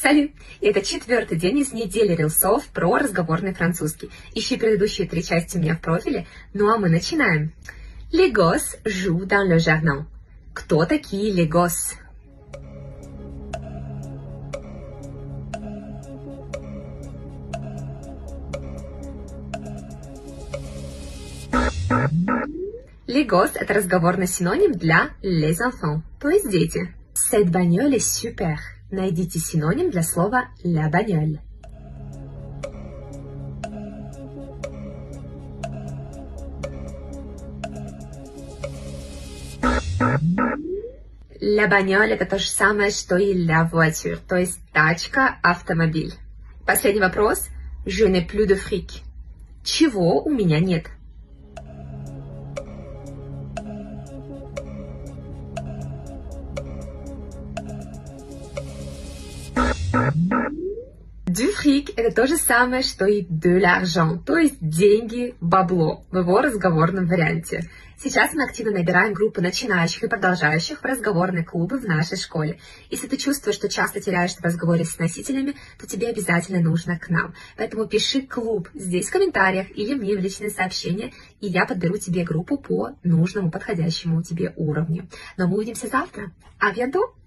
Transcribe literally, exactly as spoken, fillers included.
Салют! И это четвертый день из недели рилсов про разговорный французский. Ищи предыдущие три части у меня в профиле. Ну а мы начинаем. Les gosses jouent dans le jardin. Кто такие les gosses? Les gosses — это разговорный синоним для les enfants, то есть дети. Cette bagnole est super. Найдите синоним для слова la bagnole. La bagnole — это то же самое, что и la voiture, то есть тачка, автомобиль. Последний вопрос. Je n'ai plus de fric. Чего у меня нет? Du fric — это то же самое, что и de l'argent, то есть деньги, бабло, в его разговорном варианте. Сейчас мы активно набираем группы начинающих и продолжающих в разговорные клубы в нашей школе. Если ты чувствуешь, что часто теряешься в разговоре с носителями, то тебе обязательно нужно к нам. Поэтому пиши «клуб» здесь в комментариях или мне в личные сообщения, и я подберу тебе группу по нужному, подходящему тебе уровню. Но мы увидимся завтра. А bientôt!